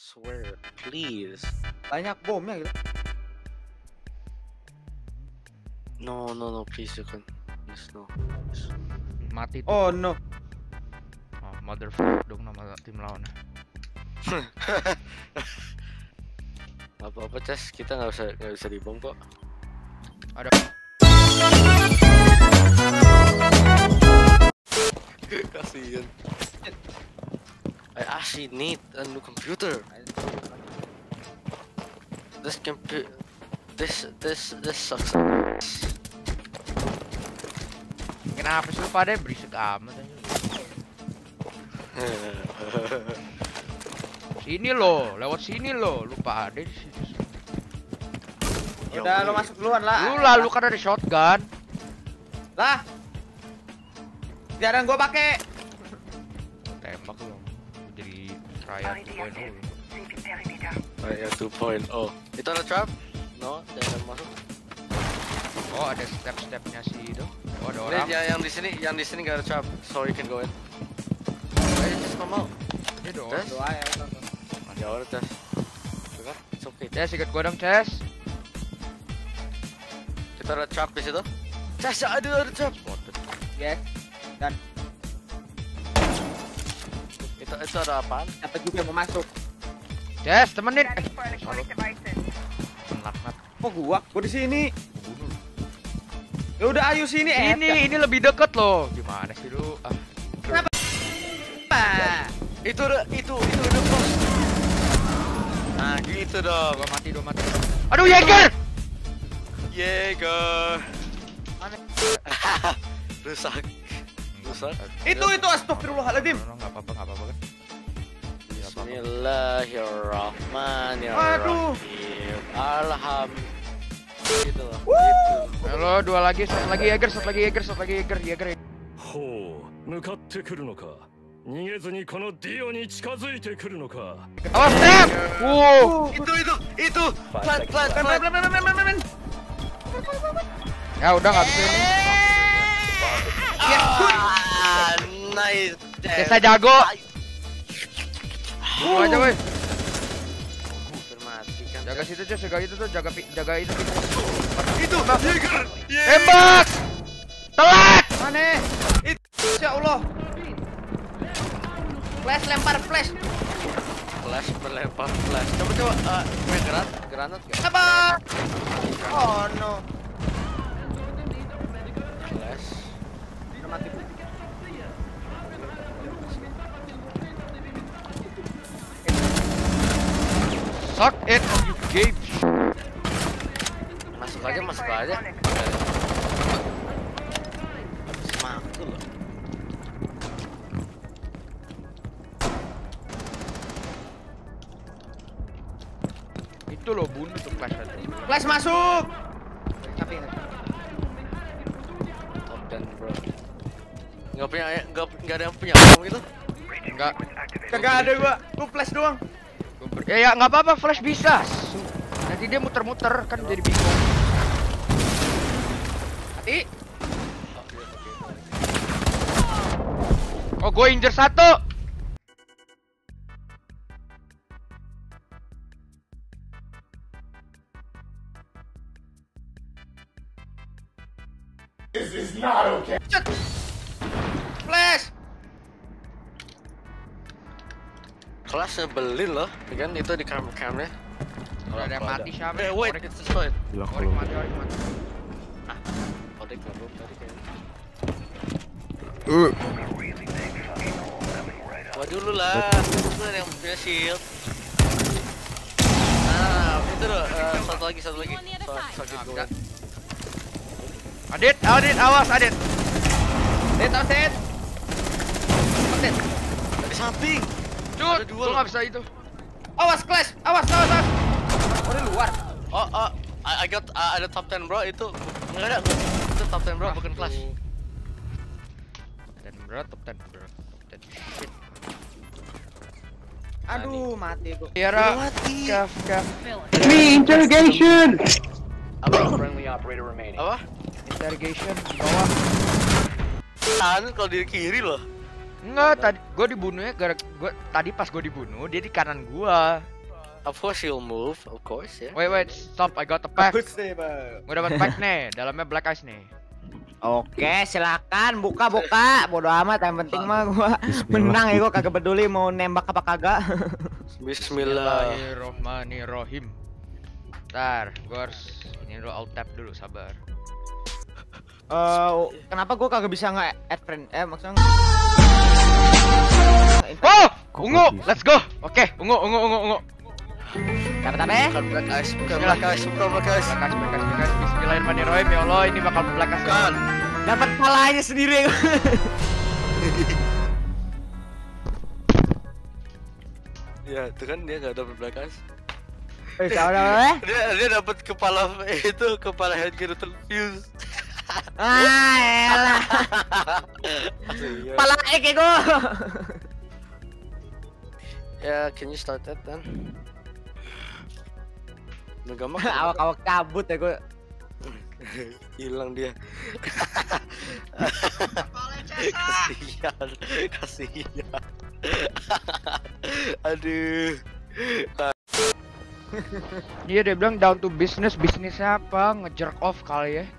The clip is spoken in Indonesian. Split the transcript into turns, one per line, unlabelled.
Swear, please.
Banyak bomnya gitu.
No, please you can. Please no.
Mati tuh.
Oh no.
Oh, motherfucker dong nama tim lawan.
Apa-apa Ces, kita nggak bisa dibom kok.
Ada.
Kasian. I actually need a new computer. This sucks.
Kenapa sih lu pada berisik amat anjing? Sini lo, lewat sini lo, lupa ada di situ.
Udah lo masuk duluan lah.
Lu lalu kan ada shotgun.
Lah. Jarang gua pakai.
Tembak lo. Jadi Raya 2.0.
Raya 2.0. Itu ada trap? No, jangan masuk.
Oh, ada step-stepnya sih itu. Oh, ada orang.
Yang di sini nggak ada trap. So you can go in. Ayo just come out.
Ini dong.
Tes?
Doa ya.
Ya udah Ces. Bukan? It's okay.
Ces, ikut gua dong, Ces.
Kita ada trap di situ. Ces, ada trap.
Spotted.
Yes. Dan
Itu ada apaan?
dapat juga yang mau masuk.
Ces, temenin. Penaknat.
Oh gua di sini. Ya udah ayo sini
Ini lebih deket loh. Gimana sih lu? Ah.
Kenapa?
Itu udah close. Nah, gitu dong.
Dua mati. Aduh, Jäger!
Jäger.
Mana?
Rusak.
Itu astagfirullahaladzim.
Enggak apa-apa kan.
Bismillahirrahmanirrahim. Alhamdulillah. Gitu loh.
Halo, dua lagi, satu lagi Jäger.
Ho, 向かってくるのか。逃げずにこのディオに近づいてくるのか。
Awas, step! Wow!
Itu. Pelan.
Ya udah nggak bisa ini.
Nice.
Desa jago. Bunuh aja, woi.
Termatikan.
Jaga situ, Ces. Jaga itu tuh, jaga itu.
Itu. Jäger.
Tembak! Telat!
Mana? Ya Allah. Flash lempar flash.
Flash melempar flash. Coba main granat gak?
Apa? Oh no.
Flash.
Udah mati.
Suck it, you game.
Masuk aja. Semangat tuh loh.
Itu loh, bunuh tuh flash aja.
Flash masuk. Tapi
Top 10 bro. Nggak ada yang punya bom gitu?
Enggak.
kagak ada gua flash doang.
Ya nggak apa-apa, flash bisa. Nanti dia muter-muter kan jadi bingung.
Mati.
Oh, gue injer satu.
This is not okay.
Flash.
Kelas nyebelin loh, kan itu di camnya.
Udah ada yang mati siapa?
Wait, it's destroyed.
Orik mati.
Orik belum tadi kayaknya. Gua dulu lah, itu yang punya shield. Nah, itu loh, satu lagi. Sakit gua.
Adit, awas Adit.
Set.
Di samping.
Cut,
Ada dua
lu
loh.
nggak bisa itu.
Awas clash. Awas. Oh di luar.
I got ada top 10 bro, itu enggak ada. Itu top 10 bro, bukan flash.
Top 10 bro. Shit.
Aduh mati gua.
Tiara,
Mati.
Kaf.
Me interrogation.
Apa?
Interrogation di bawah.
Kanan kalau di kiri loh.
Enggak, tadi gua dibunuhnya gua tadi pas gua dibunuh dia di kanan gua.
Of course he'll move, of course ya.
Wait, stop. I got the pack.
Bagus nih, Bang.
Gue dapat pack nih. Dalamnya black ice nih.
Oke, silakan buka. Bodo amat, yang penting mah gua menang ya, gua kagak peduli mau nembak apa kagak.
Bismillah.
Bismillahirrohmanirrohim. Ntar, gue harus ini dulu alt tab dulu, sabar.
Kenapa gua kagak bisa nge-add friend? Maksudnya
Oh, ungu, let's go. Oke, ungu.
dapat apa ya?
Bukan black ice, bukan black ice.
Black ice. Bismillahirrahmanirrahim. Ya Allah, ini bakal black ice.
Kan.
Dapat palanya sendiri.
Ya, itu kan dia nggak dapet black ice.
Saudara.
Dia dapat kepala headgear terfuse.
Elah. Pala kayak gua.
Ya, can you start that then? Udah gampang.
Awak-awak kabut ya gua.
Hilang dia. Kasihan. Aduh.
Iya, dia bilang down to business. Bisnisnya apa? Nge-jerk off kali ya.